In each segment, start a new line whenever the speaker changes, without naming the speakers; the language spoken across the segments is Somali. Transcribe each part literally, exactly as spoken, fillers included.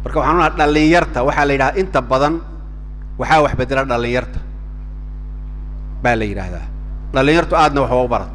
marka waxaan u dhalinyarta waxa la yiraahdaa inta badan waxa wax bedela dhalinyarta baa la yiraahdaa dhalinyartu aadna wax ugu barat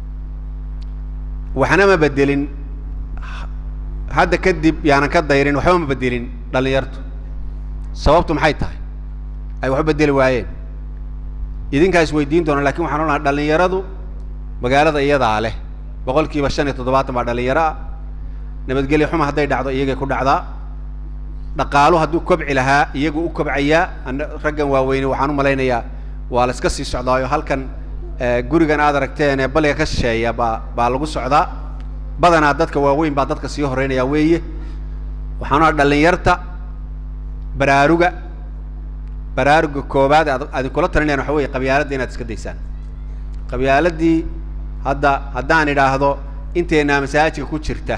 waxana ma bedelin hadda kadib yaana ka dayrin waxba ma bedelin dhalinyartu sababtu maxay tahay ay wax bedeli waayeen idinka is weydiin doona laakiin waxaan onahay dhalinyaradu magaalada iyada leh boqolkiiba shan iyo toddobaatan baa dhalinyaro ah nabadgelyo xumo hadday dhacdo iyaga ku dhacdaa dhaqaalu hadduu kobci lahaa iyagu u kobcayaa raggan waaweyn waxaan u malaynayaa waa la iska sii socdaayo halkan gurigan aad aragteen ee baliga ka shisheeya baa baa lagu socdaa badanaa dadka waaweyn baa dadka sii horeynaya weeye waxaan onahay dhalinyarta baraaruga baraaruga koobaad aad kula talinayaan waxa weeye qabyaaladda inaad iska daysaan qabyaaladii hadda haddaan idhaahdo inteena masaajidka ku jirta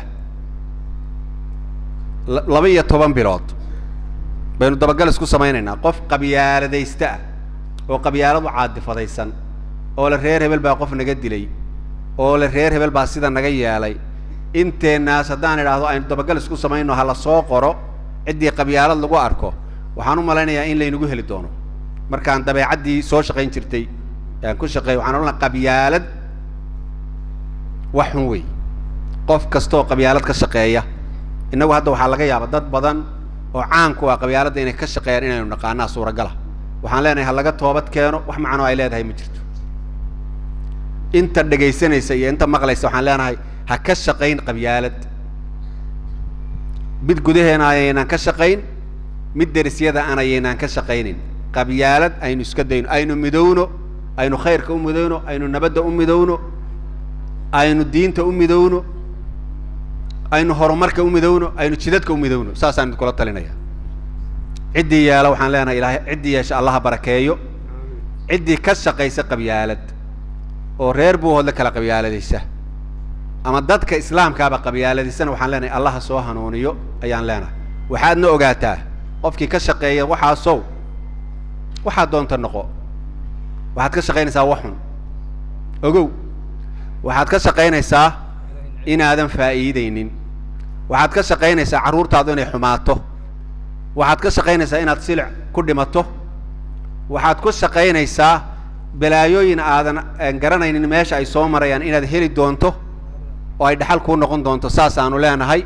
laba iyo toban bilood baynu dabagal isku samaynaynaa qof qabyaaladaysta ah oo qabyaaladu caadifadaysan oo la reer hebel baa qof naga dilay oo la reer hebel baa sida naga yeelay inteenaas haddaan idhaahdo aynu dabagal isku samayno ha la soo qoro ciddii qabyaalad lagu arko waxaan u malaynayaa in laynagu heli doono markaan dabeecaddii soo shaqayn jirtay aan ku shaqeey waxaan odhan lahaa qabyaalad wax xun wey qof kasta oo qabyaalad ka shaqeeya innagu hadda waxaa laga yaabaa dad badan oo caan ku ah qabyaaladda inay ka shaqeeyaan inaynu naqaanaa suuragala waxaan leenahay ha laga toobad keeno wax macno ay leedahay ma jirto inta dhegaysanaysa iyo inta maqlaysa waxaan leenahay ha ka shaqayn qabyaalad mid gudaheena ayaynaan ka shaqayn mid derisyada aan ayaynaan ka shaqaynin qabyaalad aynu iska dayno aynu midowno aynu khayrka u midowno aynu nabadda u midowno aynu diinta u midowno aynu horumarka u midowno aynu jidadka u midowno saasaan kula talinaya ciddii yeela waxaan leenahay ilaahay ciddii yeesha allaha barakeeyo ciddii ka shaqaysa qabyaalad oo reer buu hodla kala qabyaaladaysa ama dadka islaamkaaba qabyaaladiisana waxaan leenahay allaha soo hanuuniyo ayaan leenahay waxaadna ogaataa qofkii ka shaqeeya waxaasow waxaad doonta noqo waxaad ka shaqaynaysaa wax xun ogow waxaad ka shaqaynaysaa inaadan faa'iidaynin waxaad ka shaqaynaysaa carruurtaadu inay xumaato waxaad ka shaqaynaysaa inaad silic ku dhimato waxaad ku shaqaynaysaa balaayooyin aadan garanaynin meesha ay soo marayaan inaad heli doonto oo ay dhaxal kuu noqon doonto saas aanu leenahay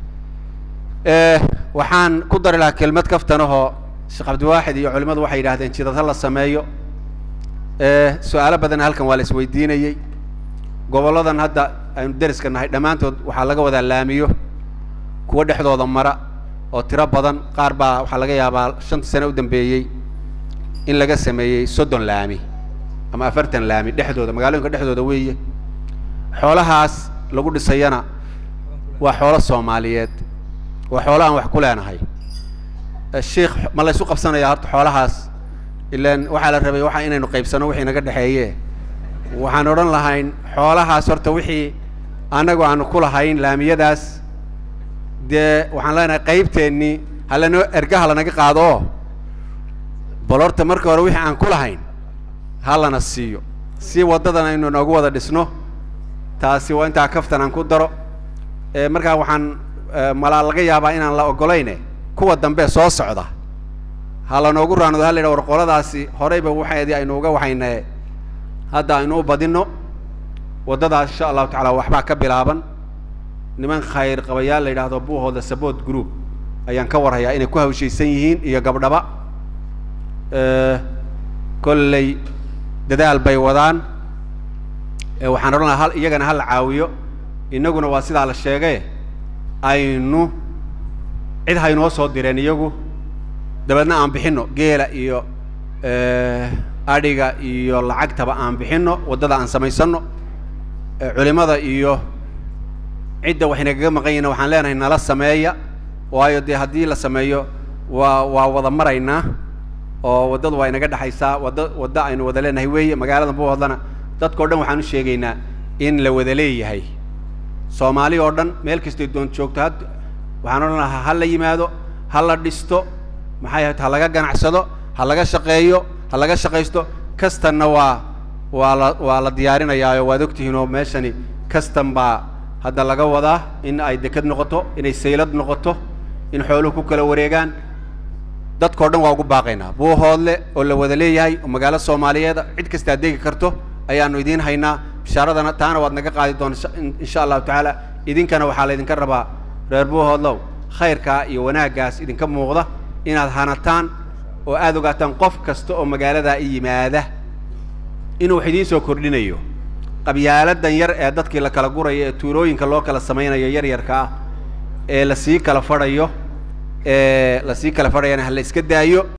waxaan ku dari lahaa kelmad kaftanahoo sheekh cabdiwaaxid iyo culimmadu waxay yidhahdeen jidad ha la sameeyo su-aalo badanna halkan waa la isweydiinayey gobolladan hadda aynu deriska nahay dhammaantood waxaa laga wadaa laamiyo kuwa dhexdooda mara oo tiro badan qaar baa waxaa laga yaabaa shantii sane u dambeeyey in laga sameeyey soddon laami ama afartan laami dhexdooda magaalooyinka dhexdooda weeye xoolahaas lagu dhisayana waa xoolo soomaaliyeed waa xoolo aan wax ku leenahay sheekh ma la isu qabsanaya horta xoolahaas ilaan waxaa la rabay waxa inaynu qaybsano wixii naga dhexeeye waxaan odhan lahayn xoolahaas horta wixii annagu aanu ku lahayn laamiyadaas dee waxaan leenahay qaybteennii halanoo ergaha lanaga qaado oo bal horta marka hore wixii aan ku lahayn ha lana siiyo si waddadan aynu noogu wada dhisno taasi waa intaa kaftan aan ku daro markaa waxaan malaa laga yaabaa inaan la ogolayne kuwa dambe soo socda ha lanoogu raanado ha la yidhaha war qoladaasi horeyba waxeedii aynu uga waxaynae hadda aynu u badinno waddadaas insha allahu tacala waxbaa ka bilaaban niman khayr qabayaal la yidhaahdo buuhooda support group ayaan ka warhayaa inay ku hawshaysan yihiin iyo gabdhaba kolley dadaal bay wadaan waxaan odhan lahaa hal iyagana ha la caawiyo innaguna waa sidaa la sheegay aynu cid haynoo soo direen iyagu dabeedna aan bixinno geela iyo adhiga iyo lacagtaba aan bixinno waddada aan samaysanno culimada iyo cidda waxaynagaga maqan yihiin waxaan leenahay nala sameeya waayo dee haddii la sameeyo waa waa wada maraynaa oo waddadu waa inaga dhexaysaa wadda wadda aynu wada leenahay weeye magaalada buuhoodlana dadkao dhan waxaan u sheegaynaa in la wada leeyahay soomaali oo dhan meel kastay doon joogto had waxaan odhan lahaa ha la yimaado ha la dhisto maxay ahayd ha laga ganacsado ha laga shaqeeyo ha laga shaqaysto kastanna waa waa la waa la diyaarinayaayo waad ogtihiin oo meeshani kastan baa hadda laga wadaa in ay deked noqoto inay saylad noqoto in xooluhu ku kala wareegaan dadkoo dhan waa ugu baaqaynaa buuhoodle oo la wada leeyahay oo magaalo Soomaaliyeed cid kasta adeegi karto ayaanu idin haynaa bishaaradana taana waad naga qaadi doontaa insha Allah taala idinkana waxa la idinka rabaa reer buuhoodlow khayrka iyo wanaagaas idinka muuqda inaad hanataan oo aad ogaataan qof kasta oo magaalada yimaada inuu xidin soo kordhinayo qabyaaladan yar ee dadkii la kala gurayo ee tuurooyinka loo kala sameeynayo yar yarka ah ee la sii kala fadhayo ee la sii kala fadhayana hal iska daayo